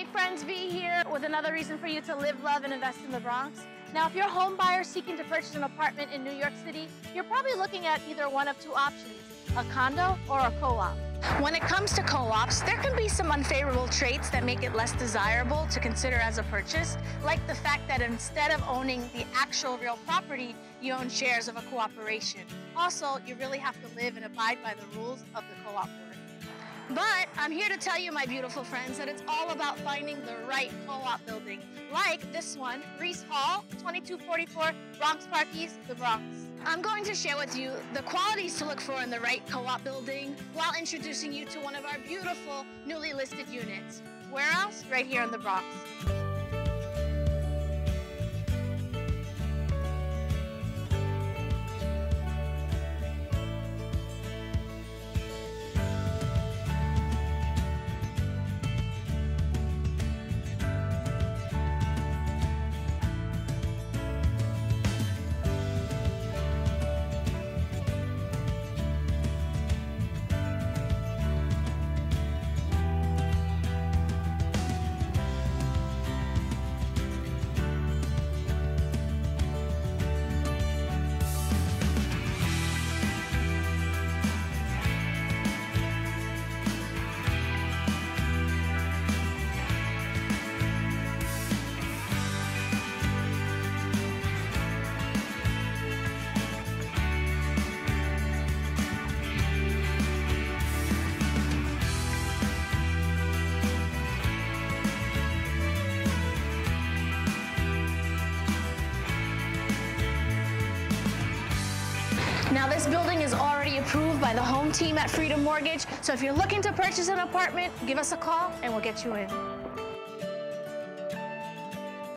friends, V here with another reason for you to live, love, and invest in the Bronx. Now, if you're a home buyer seeking to purchase an apartment in New York City, you're probably looking at either one of two options, a condo or a co-op. When it comes to co-ops, there can be some unfavorable traits that make it less desirable to consider as a purchase, like the fact that instead of owning the actual real property, you own shares of a cooperation. Also, you really have to live and abide by the rules of the co-op world. But I'm here to tell you, my beautiful friends, that it's all about finding the right co-op building, like this one, Reese Hall, 2244 Bronx Park East, the Bronx. I'm going to share with you the qualities to look for in the right co-op building while introducing you to one of our beautiful newly listed units. Where else? Right here in the Bronx. Now, this building is already approved by the home team at Freedom Mortgage, so if you're looking to purchase an apartment, give us a call and we'll get you in.